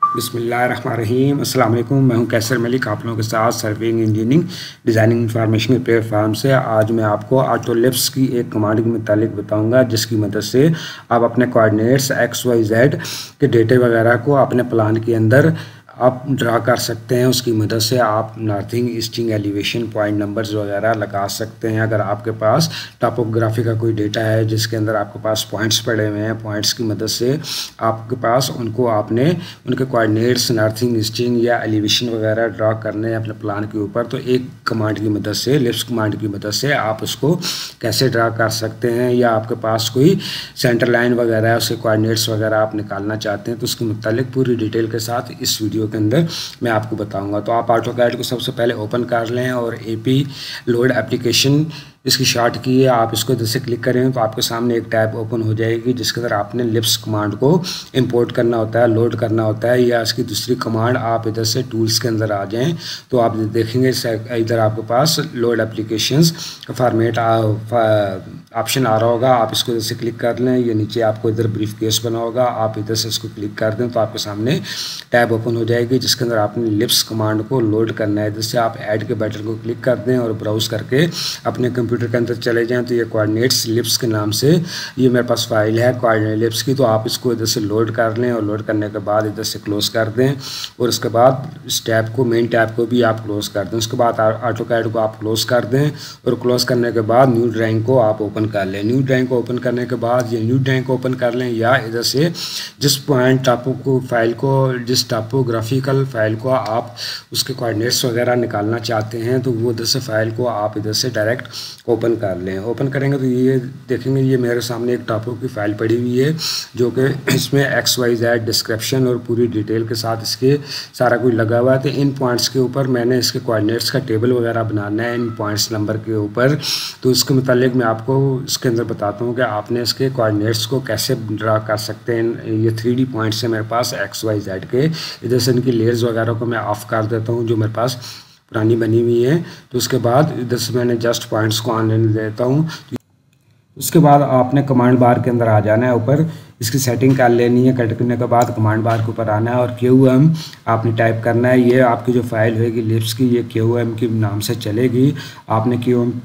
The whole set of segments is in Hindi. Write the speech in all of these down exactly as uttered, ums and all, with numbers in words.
बिस्मिल्लाहिर्रहमानिर्रहीम। अस्सलाम वालेकुम। मैं हूं कैसर मलिक, आप लोगों के साथ सर्विंग इंजीनियरिंग डिज़ाइनिंग इंफॉर्मेशन के प्लेटफॉर्म से। आज मैं आपको ऑटोलिप्स की एक कमांड के मुतालिक बताऊंगा, जिसकी मदद से आप अपने कोऑर्डिनेट्स एक्स वाई जेड के डेटे वगैरह को अपने प्लान के अंदर आप ड्रा कर सकते हैं। उसकी मदद से आप northing, easting, elevation, point numbers वगैरह लगा सकते हैं। अगर आपके पास टॉपोग्राफी का कोई डेटा है जिसके अंदर आपके पास पॉइंट्स पड़े हुए हैं, पॉइंट्स की मदद से आपके पास उनको आपने उनके कोऑर्डिनेट्स नॉर्थिंग, ईस्टिंग या एलिवेशन वगैरह ड्रा करने हैं अपने प्लान के ऊपर, तो एक कमांड की मदद से, लिप्स कमांड की मदद से आप उसको कैसे ड्रा कर सकते हैं। या आपके पास कोई सेंटर लाइन वगैरह है, उसके कोऑर्डिनेट्स वगैरह आप निकालना चाहते हैं, तो उसके मुतालिक पूरी डिटेल के साथ इस वीडियो के अंदर मैं आपको बताऊंगा। तो आप ऑटोकैड को सबसे पहले ओपन कर लें और एपी लोड एप्लीकेशन इसकी शॉर्ट की है, आप इसको इधर से क्लिक करें तो आपके सामने एक टैब ओपन हो जाएगी, जिसके अंदर आपने लिप्स कमांड को इंपोर्ट करना होता है, लोड करना होता है। या इसकी दूसरी कमांड आप इधर से टूल्स के अंदर आ जाएं तो आप देखेंगे इधर आपके पास लोड एप्लीकेशंस का फॉर्मेट ऑप्शन आ रहा होगा। आप इसको इधर से क्लिक कर लें, ये नीचे आपको इधर ब्रीफ केस बना होगा, आप इधर से इसको क्लिक कर दें तो आपके सामने टैब ओपन हो जाएगी, जिसके अंदर आपने लिप्स कमांड को लोड करना है। इधर से आप ऐड के बटन को क्लिक कर दें और ब्राउज करके अपने कंप्यूटर के अंदर चले जाएं तो ये कोऑर्डिनेट्स लिप्स के नाम से ये मेरे पास फाइल है कोऑर्डिनेट लिप्स की। तो आप इसको इधर से लोड कर लें और लोड करने के बाद इधर से क्लोज कर दें और उसके बाद इस टैब को, मेन टैब को भी आप क्लोज कर दें। उसके बाद ऑटोकैड को आप क्लोज कर दें और क्लोज करने के बाद न्यू ड्राइंग को आप ओपन कर लें। न्यू ड्राइंग को ओपन करने के बाद ये न्यू ड्राइंग को ओपन कर लें, या इधर से जिस पॉइंट टापो को फाइल को जिस टापोग्राफिकल फाइल को आप उसके कोऑर्डिनेट्स वगैरह निकालना चाहते हैं, तो वो इधर से फाइल को आप इधर से डायरेक्ट ओपन कर लें। ओपन करेंगे तो ये देखेंगे ये मेरे सामने एक टापो की फाइल पड़ी हुई है, जो कि इसमें एक्स वाई जेड डिस्क्रिप्शन और पूरी डिटेल के साथ इसके सारा कुछ लगा हुआ है। तो इन पॉइंट्स के ऊपर मैंने इसके कोऑर्डिनेट्स का टेबल वगैरह बनाना है इन पॉइंट्स नंबर के ऊपर। तो इसके मुतालिक मैं आपको इसके अंदर बताता हूँ कि आपने इसके कोऑर्डिनेट्स को कैसे ड्रा कर सकते हैं। ये थ्री डी पॉइंट्स है मेरे पास एक्स वाई जेड के। इधर से इनकी लेयर्स वगैरह को मैं ऑफ कर देता हूँ जो मेरे पास पुरानी बनी हुई है। तो उसके बाद इधर से मैंने जस्ट पॉइंट्स को ऑन लेने देता हूँ। उसके बाद आपने कमांड बार के अंदर आ जाना है, ऊपर इसकी सेटिंग कर लेनी है। कट करने के बाद कमांड बार के ऊपर आना है और क्यू एम आपने टाइप करना है। ये आपकी जो फाइल होगी लिप्स की, ये क्यू एम के नाम से चलेगी। आपने क्यू एम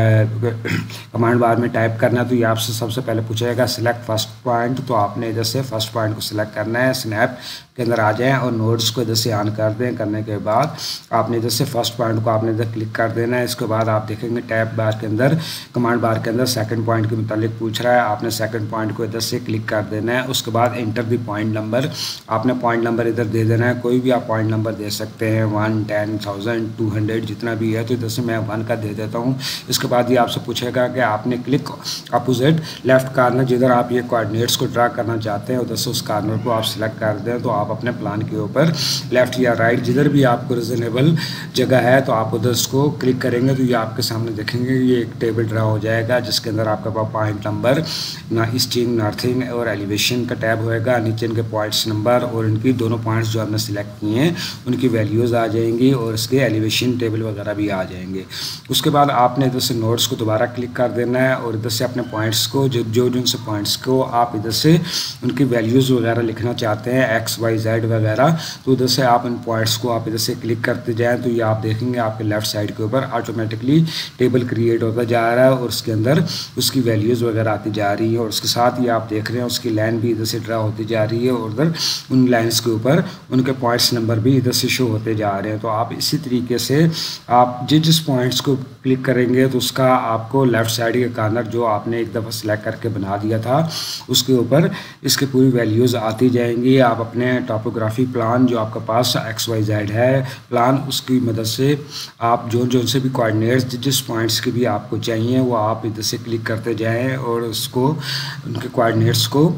कमांड बार में टाइप करना है। तो ये आपसे सबसे पहले पूछेगा सिलेक्ट फर्स्ट पॉइंट, तो आपने इधर से फर्स्ट पॉइंट को सिलेक्ट करना है। स्नैप के अंदर आ जाएं और नोड्स को इधर से ऑन कर दें। करने के बाद आपने इधर से फर्स्ट पॉइंट को आपने इधर क्लिक कर देना है। इसके बाद आप देखेंगे टैब बार के अंदर, कमांड बार के अंदर सेकंड पॉइंट के मुतालिक पूछ रहा है। आपने सेकंड पॉइंट को इधर से क्लिक कर देना है। उसके बाद एंटर द पॉइंट नंबर, आपने पॉइंट नंबर इधर दे देना है। कोई भी आप पॉइंट नंबर दे सकते हैं, one, ten, thousand, two hundred, जितना भी है। तो इधर से मैं वन का दे देता हूँ। इसके बाद ये आपसे पूछेगा कि आपने क्लिक अपोजिट लेफ्ट कॉर्नर, जिधर आप ये कोऑर्डिनेट्स को ड्रा करना चाहते हैं, उधर से उस कॉर्नर को आप सिलेक्ट कर दें। तो आप अपने प्लान के ऊपर लेफ्ट या राइट जिधर भी आपको रिजनेबल जगह है तो आप उधर उसको क्लिक करेंगे तो ये आपके सामने देखेंगे ये एक टेबल ड्रा हो जाएगा, जिसके अंदर आपके पास पॉइंट नंबर, ना ईस्टिंग, नॉर्थिंग और एलिवेशन का टैब होएगा। नीचे इनके पॉइंट्स नंबर और इनकी दोनों पॉइंट्स जो हमने सिलेक्ट किए हैं उनकी वैल्यूज़ आ जाएंगी और इसके एलिवेशन टेबल वगैरह भी आ जाएंगे। उसके बाद आपने इधर से नोट्स को दोबारा क्लिक कर देना है और इधर से अपने पॉइंट्स को जो जो जो से पॉइंट्स को आप इधर से उनकी वैल्यूज़ वगैरह लिखना चाहते हैं, एक्स वाई जेड वगैरह, तो उधर से आप इन पॉइंट्स को आप इधर से क्लिक करते जाएँ तो ये आप देखेंगे आपके लेफ्ट साइड के ऊपर ऑटोमेटिकली टेबल क्रिएट होता जा रहा है और उसके अंदर उसकी वैल्यूज़ वगैरह आती जा रही है। और उसके साथ ही आप देख रहे हैं उसकी लाइन भी इधर से ड्रा होती जा रही है और उधर उन लाइंस के ऊपर उनके पॉइंट्स नंबर भी इधर से शो होते जा रहे हैं। तो आप इसी तरीके से आप जिस जिस पॉइंट्स को क्लिक करेंगे तो उसका आपको लेफ़्ट साइड के कॉर्नर जो आपने एक दफ़ा सेलेक्ट करके बना दिया था उसके ऊपर इसकी पूरी वैल्यूज़ आती जाएंगी। आप अपने टॉपोग्राफी प्लान जो आपके पास एक्स वाई जेड है प्लान, उसकी मदद से आप जो जो से भी कोऑर्डिनेट्स जिस पॉइंट्स के भी आपको चाहिए वो आप इधर से क्लिक करते जाएं और उसको उनके कोऑर्डिनेट्स को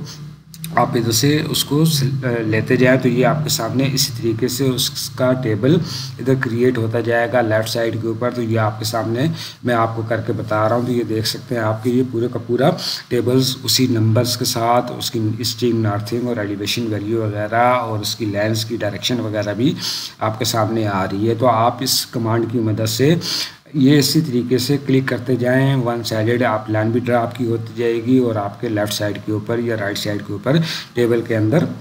आप इधर से उसको लेते जाएं तो ये आपके सामने इसी तरीके से उसका टेबल इधर क्रिएट होता जाएगा लेफ़्ट साइड के ऊपर। तो ये आपके सामने मैं आपको करके बता रहा हूँ। तो ये देख सकते हैं आपके ये पूरे का पूरा टेबल्स उसी नंबर्स के साथ उसकी ईस्टिंग, नॉर्थिंग और एलिवेशन वैल्यू वगैरह और उसकी लेंस की डायरेक्शन वगैरह भी आपके सामने आ रही है। तो आप इस कमांड की मदद से ये इसी तरीके से क्लिक करते जाएं, वन साइडेड आप लाइन भी ड्रा आपकी होती जाएगी और आपके लेफ़्ट साइड के ऊपर या राइट साइड के ऊपर टेबल के अंदर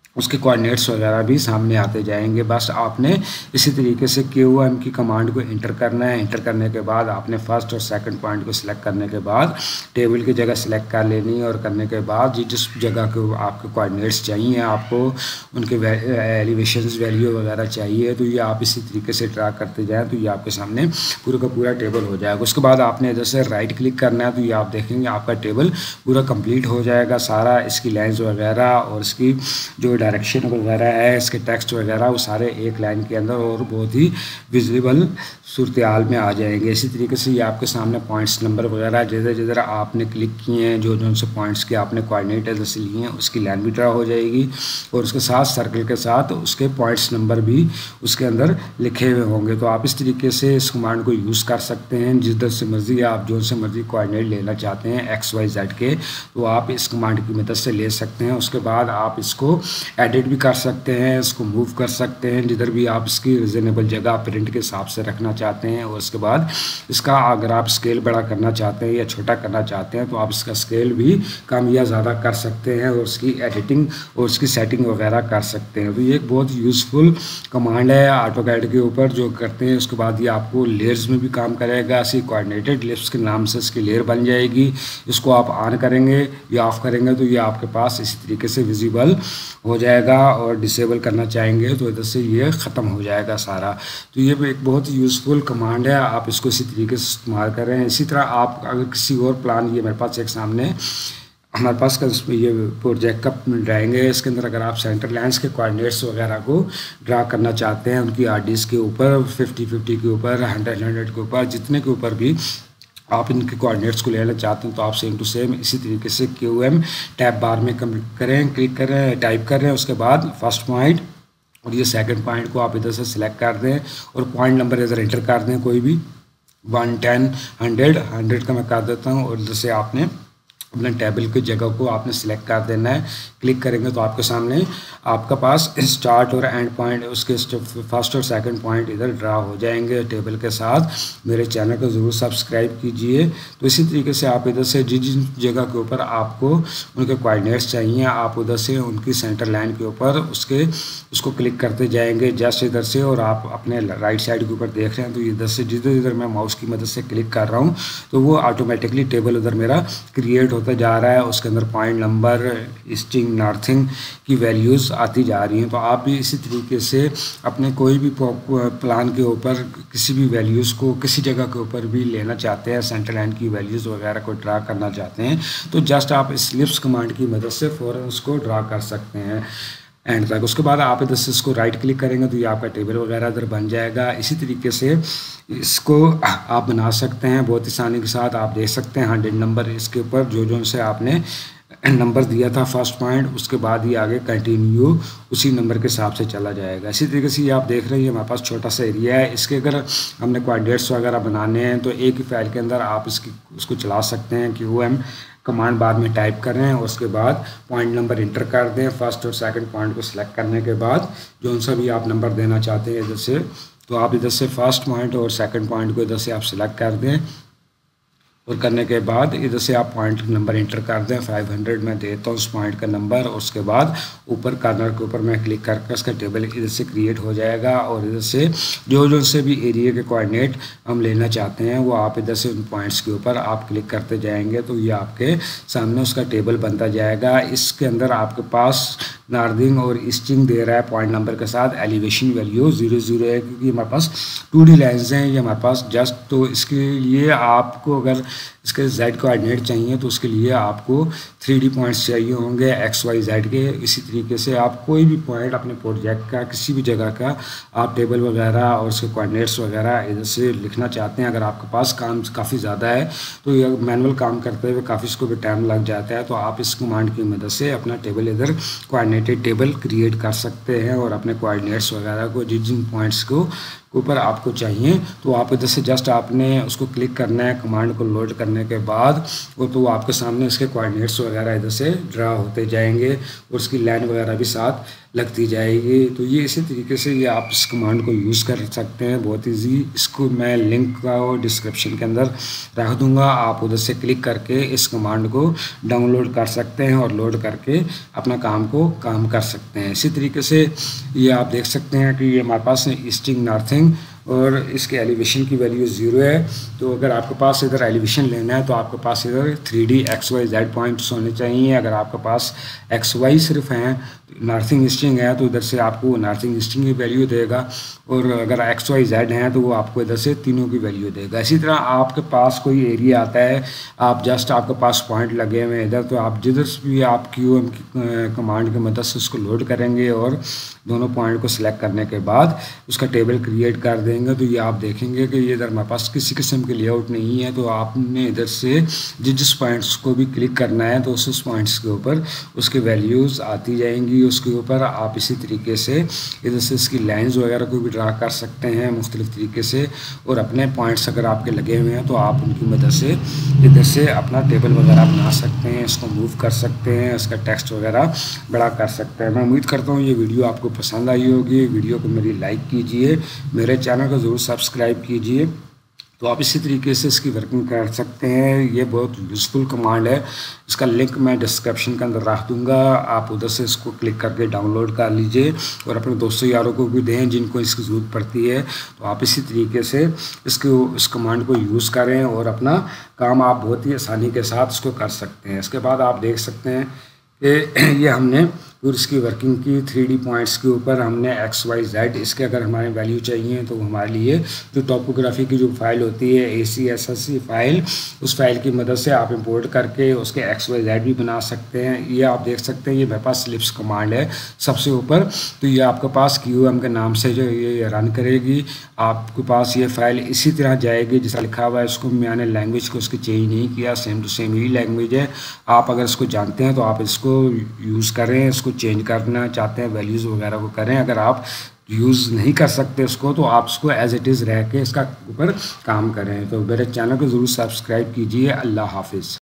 उसके कोऑर्डिनेट्स वगैरह भी सामने आते जाएंगे। बस आपने इसी तरीके से क्यू एम की कमांड को इंटर करना है। इंटर करने के बाद आपने फर्स्ट और सेकंड पॉइंट को सिलेक्ट करने के बाद टेबल की जगह सिलेक्ट कर लेनी है, और करने के बाद जिस जगह को आपके कोऑर्डिनेट्स चाहिए, आपको उनके एलिवेशंस वैल्यू वगैरह चाहिए, तो ये आप इसी तरीके से ड्रा करते जाएँ तो ये आपके सामने पूरा का पूरा टेबल हो जाएगा। उसके बाद आपने इधर से राइट क्लिक करना है, तो ये आप देखेंगे आपका टेबल पूरा कंप्लीट हो जाएगा सारा। इसकी लाइन्स वगैरह और इसकी जो डायरेक्शन वगैरह है, इसके टेक्स्ट वगैरह, वो सारे एक लाइन के अंदर और बहुत ही विजिबल सूरत-ए-हाल में आ जाएंगे। इसी तरीके से ये आपके सामने पॉइंट्स नंबर वगैरह जिधर जिधर आपने क्लिक किए हैं, जो जो से पॉइंट्स के आपने कोऑर्डिनेट इधर से लिए हैं, उसकी लाइन भी ड्रा हो जाएगी, और उसके साथ सर्कल के साथ उसके पॉइंट्स नंबर भी उसके अंदर लिखे हुए होंगे। तो आप इस तरीके से इस कमांड को यूज़ कर सकते हैं। जिधर से मर्जी आप जो से मर्जी कोऑर्डिनेट लेना चाहते हैं एक्स वाई जेड के, तो आप इस कमांड की मदद से ले सकते हैं। उसके बाद आप इसको एडिट भी कर सकते हैं, इसको मूव कर सकते हैं जिधर भी आप इसकी रीजनेबल जगह प्रिंट के हिसाब से रखना चाहते हैं। और उसके बाद इसका अगर आप स्केल बड़ा करना चाहते हैं या छोटा करना चाहते हैं, तो आप इसका स्केल भी कम या ज़्यादा कर सकते हैं, और उसकी एडिटिंग और उसकी सेटिंग वगैरह कर सकते हैं। तो ये एक बहुत यूज़फुल कमांड है ऑटोकैड के ऊपर जो करते हैं। उसके बाद ये आपको लेयर्स में भी काम करेगा। ऐसी कोऑर्डिनेटेड लिप्स के नाम से इसकी लेयर बन जाएगी। इसको आप ऑन करेंगे या ऑफ करेंगे तो ये आपके पास इसी तरीके से विजिबल हो जाएगा, और डिसेबल करना चाहेंगे तो इधर से ये ख़त्म हो जाएगा सारा। तो ये एक बहुत ही यूज़फुल कमांड है, आप इसको इसी तरीके से इस्तेमाल कर रहे हैं। इसी तरह आप अगर किसी और प्लान, ये मेरे पास एक सामने हमारे पास का ये प्रोजेक्ट का ड्राइंग है, इसके अंदर अगर आप सेंटर लाइन्स के कोऑर्डिनेट्स वगैरह को ड्रा करना चाहते हैं, उनकी आर डीज़ के ऊपर फिफ्टी फिफ्टी के ऊपर हंड्रेड हंड्रेड के ऊपर जितने के ऊपर भी आप इनके कोऑर्डिनेट्स को लेना चाहते हैं, तो आप सेम टू सेम इसी तरीके से क्यू एम टैब बार में करें, क्लिक करें, टाइप करें। उसके बाद फर्स्ट पॉइंट और ये सेकंड पॉइंट को आप इधर से सिलेक्ट कर दें, और पॉइंट नंबर इधर एंटर कर दें, कोई भी वन टेन हंड्रेड हंड्रेड का मैं कर देता हूँ। और इधर से आपने अपने टेबल की जगह को आपने सिलेक्ट कर देना है। क्लिक करेंगे तो आपके सामने आपका पास स्टार्ट और एंड पॉइंट, उसके फर्स्ट और सेकंड पॉइंट इधर ड्रा हो जाएंगे टेबल के साथ। मेरे चैनल को ज़रूर सब्सक्राइब कीजिए। तो इसी तरीके से आप इधर से जिस जिन जगह के ऊपर आपको उनके कोऑर्डिनेट्स चाहिए, आप उधर से उनकी सेंटर लाइन के ऊपर उसके उसको क्लिक करते जाएंगे जस्ट इधर से। और आप अपने राइट साइड के ऊपर देख रहे हैं, तो इधर से जिधर जिधर मैं माउस की मदद से क्लिक कर रहा हूँ, तो वो ऑटोमेटिकली टेबल उधर मेरा क्रिएट होता जा रहा है। उसके अंदर पॉइंट नंबर, स्ट्रिंग, नॉर्थिंग की वैल्यूज़ आती जा रही हैं। तो आप भी इसी तरीके से अपने कोई भी प्लान के ऊपर किसी भी वैल्यूज़ को किसी जगह के ऊपर भी लेना चाहते हैं, सेंटर लाइन की वैल्यूज़ वगैरह को ड्रा करना चाहते हैं, तो जस्ट आप इस लिप्स कमांड की मदद से फ़ौरन उसको ड्रा कर सकते हैं एंड तक। उसके बाद आप इधर से इसको राइट क्लिक करेंगे तो ये आपका टेबल वगैरह इधर बन जाएगा। इसी तरीके से इसको आप बना सकते हैं बहुत आसानी के साथ। आप देख सकते हैं हंड्रेड नंबर इसके ऊपर जो जो से आपने नंबर दिया था फर्स्ट पॉइंट, उसके बाद ही आगे कंटिन्यू उसी नंबर के हिसाब से चला जाएगा। इसी तरीके से ये आप देख रहे हैं हमारे पास छोटा सा एरिया है। इसके अगर हमने कोऑर्डिनेट्स वगैरह बनाने हैं तो एक ही फाइल के अंदर आप इसकी उसको चला सकते हैं। क्यू एम कमांड बाद में टाइप कर रहे हैं, उसके बाद पॉइंट नंबर इंटर कर दें। फर्स्ट और सेकंड पॉइंट को सिलेक्ट करने के बाद जो सा भी आप नंबर देना चाहते हैं इधर से, तो आप इधर से फर्स्ट पॉइंट और सेकंड पॉइंट को इधर से आप सिलेक्ट कर दें, और करने के बाद इधर से आप पॉइंट नंबर इंटर कर दें। फाइव हंड्रेड मैं देता हूँ उस पॉइंट का नंबर, और उसके बाद ऊपर कॉर्नर के ऊपर मैं क्लिक करके उसका टेबल इधर से क्रिएट हो जाएगा। और इधर से जो जो से भी एरिया के कोऑर्डिनेट हम लेना चाहते हैं वो आप इधर से उन पॉइंट्स के ऊपर आप क्लिक करते जाएंगे तो ये आपके सामने उसका टेबल बनता जाएगा। इसके अंदर आपके पास नार्दिंग और ईस्टिंग दे रहा है पॉइंट नंबर के साथ। एलिवेशन वैल्यू जीरो जीरो है क्योंकि हमारे पास टू डी लाइन्स हैं ये हमारे पास जस्ट। तो इसके लिए आपको अगर इसके जेड कोऑर्डिनेट चाहिए तो उसके लिए आपको थ्री डी पॉइंट्स चाहिए होंगे एक्स वाई जेड के। इसी तरीके से आप कोई भी पॉइंट अपने प्रोजेक्ट का किसी भी जगह का आप टेबल वगैरह और उसके कोऑर्डिनेट्स वगैरह इधर से लिखना चाहते हैं। अगर आपके पास काम काफ़ी ज़्यादा है तो ये मैनुअल काम करते हुए काफ़ी इसको भी टाइम लग जाता है, तो आप इस कमांड की मदद से अपना टेबल इधर कोऑर्डिनेटेड टेबल क्रिएट कर सकते हैं। और अपने कोऑर्डिनेट्स वगैरह को जिन जिन पॉइंट्स को ऊपर आपको चाहिए तो आप इधर से जस्ट आपने उसको क्लिक करना है। कमांड को लोड करने के बाद वो तो आपके सामने इसके कोऑर्डिनेट्स वगैरह इधर से ड्रा होते जाएंगे और उसकी लाइन वगैरह भी साथ लगती जाएगी। तो ये इसी तरीके से ये आप इस कमांड को यूज़ कर सकते हैं, बहुत इजी। इसको मैं लिंक का और डिस्क्रिप्शन के अंदर रख दूंगा, आप उधर से क्लिक करके इस कमांड को डाउनलोड कर सकते हैं और लोड करके अपना काम को काम कर सकते हैं। इसी तरीके से ये आप देख सकते हैं कि ये हमारे पास ईस्टिंग नॉर्थिंग और इसके एलिवेशन की वैल्यू ज़ीरो है। तो अगर आपके पास इधर एलिवेशन लेना है तो आपके पास इधर three D X Y Z points होने चाहिए। अगर आपके पास एक्स वाई सिर्फ हैं, नॉर्थिंग ईस्टिंग है, तो इधर से आपको नॉर्थिंग ईस्टिंग की वैल्यू देगा, और अगर एक्स वाई जेड हैं तो वो आपको इधर से तीनों की वैल्यू देगा। इसी तरह आपके पास कोई एरिया आता है, आप जस्ट आपके पास पॉइंट लगे हुए हैं इधर, तो आप जिधर भी आप क्यू एम की कमांड की मदद से उसको लोड करेंगे और दोनों पॉइंट को सिलेक्ट करने के बाद उसका टेबल क्रिएट कर देंगे। तो ये आप देखेंगे कि ये इधर हमारे पास किसी किस्म की लेआउट नहीं है, तो आपने इधर से जिस जिस पॉइंट्स को भी क्लिक करना है तो उस उस पॉइंट्स के ऊपर उसके वैल्यूज़ आती जाएंगी। उसके ऊपर आप इसी तरीके से इधर से इसकी लाइंस वगैरह को भी ड्रा कर सकते हैं मुख्तलिफ तरीके से, और अपने पॉइंट्स अगर आपके लगे हुए हैं तो आप उनकी मदद से इधर से अपना टेबल वगैरह बना सकते हैं, इसको मूव कर सकते हैं, इसका टेक्स्ट वगैरह बड़ा कर सकते हैं। मैं उम्मीद करता हूँ ये वीडियो आपको पसंद आई होगी। वीडियो को मेरी लाइक कीजिए, मेरे चैनल को ज़रूर सब्सक्राइब कीजिए। तो आप इसी तरीके से इसकी वर्किंग कर सकते हैं। ये बहुत यूज़फुल कमांड है, इसका लिंक मैं डिस्क्रिप्शन के अंदर रख दूंगा, आप उधर से इसको क्लिक करके डाउनलोड कर लीजिए और अपने दोस्तों यारों को भी दें जिनको इसकी ज़रूरत पड़ती है। तो आप इसी तरीके से इसको इस कमांड को यूज़ करें और अपना काम आप बहुत ही आसानी के साथ इसको कर सकते हैं। इसके बाद आप देख सकते हैं कि ये हमने और इसकी वर्किंग की थ्री डी पॉइंट्स के ऊपर हमने एक्स वाई जेड इसके अगर हमारे वैल्यू चाहिए तो हमारे लिए जो टॉपोग्राफी की जो फाइल होती है A C S S C file, उस फाइल की मदद से आप इंपोर्ट करके उसके एक्स वाई जेड भी बना सकते हैं। ये आप देख सकते हैं ये मेरे पास स्लिप्स कमांड है सबसे ऊपर, तो ये आपके पास क्यू एम के नाम से जो ये रन करेगी, आपके पास ये फाइल इसी तरह जाएगी जैसा लिखा हुआ है। इसको मैंने लैंग्वेज को उसकी चेंज नहीं किया, सेम टू सेम ही लैंग्वेज है। आप अगर इसको जानते हैं तो आप इसको यूज़ करें, इसको चेंज करना चाहते हैं वैल्यूज़ वगैरह को करें। अगर आप यूज़ नहीं कर सकते इसको तो आप इसको एज इट इज़ रह के इसका ऊपर काम करें। तो मेरे चैनल को ज़रूर सब्सक्राइब कीजिए। अल्लाह हाफिज़।